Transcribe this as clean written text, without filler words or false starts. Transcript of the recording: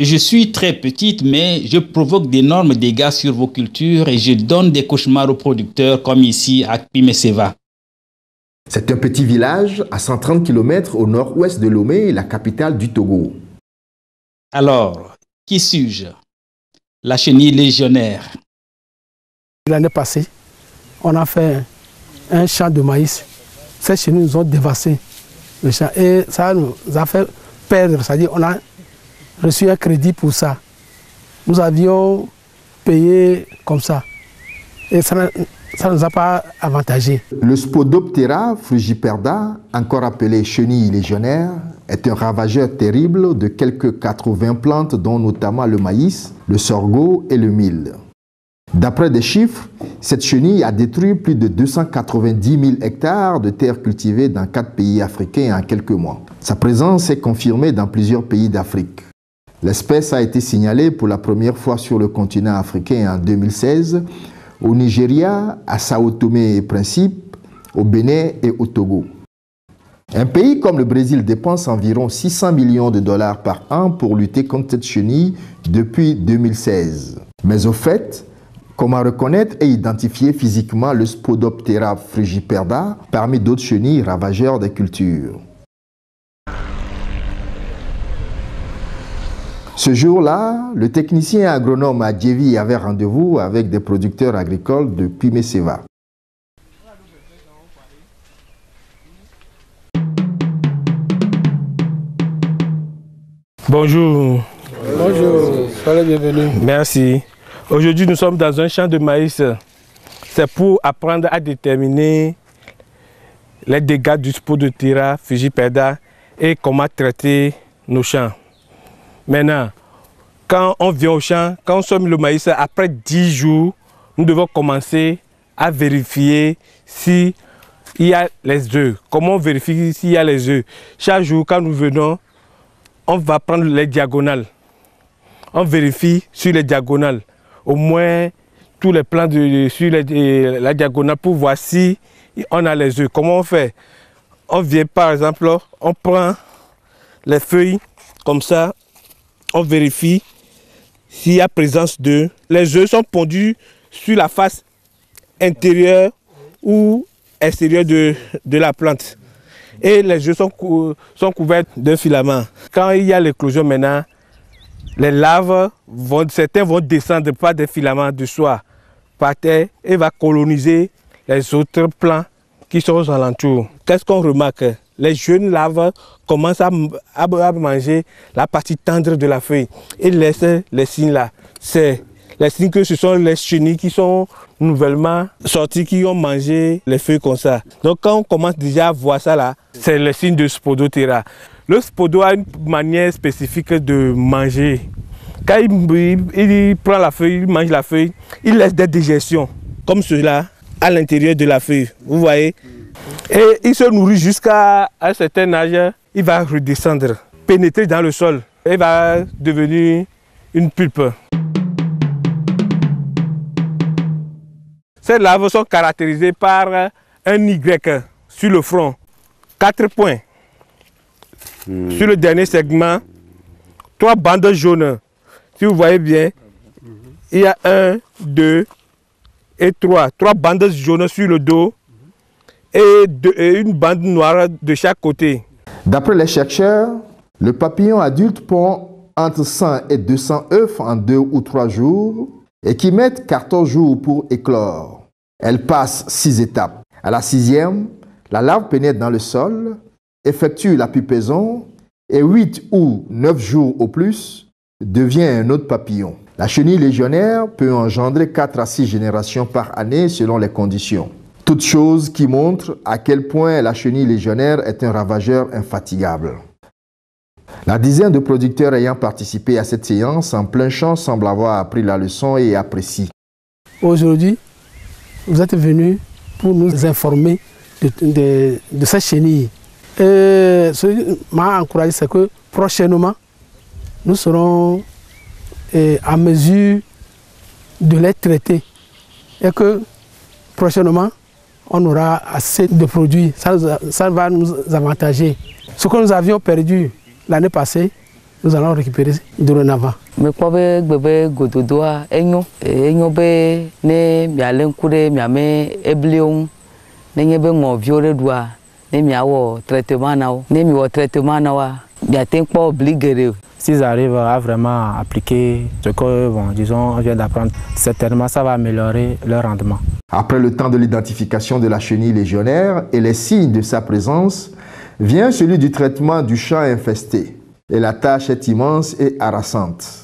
Je suis très petite, mais je provoque d'énormes dégâts sur vos cultures et je donne des cauchemars aux producteurs comme ici à Kpimeseva. C'est un petit village à 130 km au nord-ouest de Lomé, la capitale du Togo. Alors, qui suis-je? La chenille légionnaire. L'année passée, on a fait un champ de maïs. Ces chenilles nous ont dévasté le champ et ça nous a fait perdre, c'est-à-dire on a reçu un crédit pour ça. Nous avions payé comme ça et ça ne nous a pas avantagé. Le Spodoptera frugiperda, encore appelé chenille légionnaire, est un ravageur terrible de quelques 80 plantes, dont notamment le maïs, le sorgho et le mil. D'après des chiffres, cette chenille a détruit plus de 290 000 hectares de terres cultivées dans 4 pays africains en quelques mois. Sa présence est confirmée dans plusieurs pays d'Afrique. L'espèce a été signalée pour la première fois sur le continent africain en 2016, au Nigeria, à Sao Tomé et Principe, au Bénin et au Togo. Un pays comme le Brésil dépense environ 600 millions de dollars par an pour lutter contre cette chenille depuis 2016. Mais au fait, comment reconnaître et identifier physiquement le Spodoptera frugiperda parmi d'autres chenilles ravageurs des cultures? Ce jour-là, le technicien agronome à Djevi avait rendez-vous avec des producteurs agricoles de Kpimeseva. Bonjour. Bonjour, soyez bienvenue. Merci. Aujourd'hui, nous sommes dans un champ de maïs. C'est pour apprendre à déterminer les dégâts du Spodoptera frugiperda et comment traiter nos champs. Maintenant, quand on vient au champ, quand on sème le maïs, après 10 jours, nous devons commencer à vérifier s'il y a les œufs. Comment on vérifie s'il y a les œufs? Chaque jour, quand nous venons, on va prendre les diagonales. On vérifie sur les diagonales, au moins tous les plans sur la diagonale pour voir si on a les œufs. Comment on fait? On vient par exemple, on prend les feuilles comme ça, on vérifie s'il y a présence d'œufs. Les œufs sont pondus sur la face intérieure ou extérieure de la plante. Et les œufs sont couverts d'un filament. Quand il y a l'éclosion maintenant, les larves, certains vont descendre par des filaments de soie par terre et va coloniser les autres plants qui sont aux alentours. Qu'est-ce qu'on remarque? Les jeunes larves commencent à manger la partie tendre de la feuille et laissent les signes là. C'est les signes que ce sont les chenilles qui sont nouvellement sorties, qui ont mangé les feuilles comme ça. Donc quand on commence déjà à voir ça là, c'est le signe de Spodoptera. Le Spodo a une manière spécifique de manger. Quand il prend la feuille, il mange la feuille, il laisse des dégestions comme cela à l'intérieur de la feuille. Vous voyez? Et il se nourrit jusqu'à un certain âge, il va redescendre, pénétrer dans le sol. Il va devenir une pulpe. Ces larves sont caractérisées par un Y sur le front, 4 points. Sur le dernier segment, 3 bandes jaunes. Si vous voyez bien, il y a 1, 2 et 3. 3 bandes jaunes sur le dos et une bande noire de chaque côté. D'après les chercheurs, le papillon adulte pond entre 100 et 200 œufs en 2 ou 3 jours et qui mettent 14 jours pour éclore. Elle passe 6 étapes. À la 6e, la larve pénètre dans le sol, effectue la pupaison et 8 ou 9 jours au plus devient un autre papillon. La chenille légionnaire peut engendrer 4 à 6 générations par année selon les conditions. Toute chose qui montre à quel point la chenille légionnaire est un ravageur infatigable. La dizaine de producteurs ayant participé à cette séance en plein champ semble avoir appris la leçon et apprécie. Aujourd'hui, vous êtes venus pour nous informer de cette chenille. Et ce qui m'a encouragé, c'est que prochainement, nous serons à mesure de les traiter. Et que prochainement, on aura assez de produits. Ça va nous avantager. Ce que nous avions perdu l'année passée, nous allons récupérer dorénavant. Mais quoi bébé gododoa enyo be ne mialen kude miame eblion ne nyebe ngoviore doa ne miawo traitement nao ne miwo traitement nawa biaten pas obligé. S'ils arrivent à vraiment appliquer ce que, bon, disons, on vient d'apprendre, certainement ça va améliorer leur rendement. Après le temps de l'identification de la chenille légionnaire et les signes de sa présence, vient celui du traitement du champ infesté. Et la tâche est immense et harassante.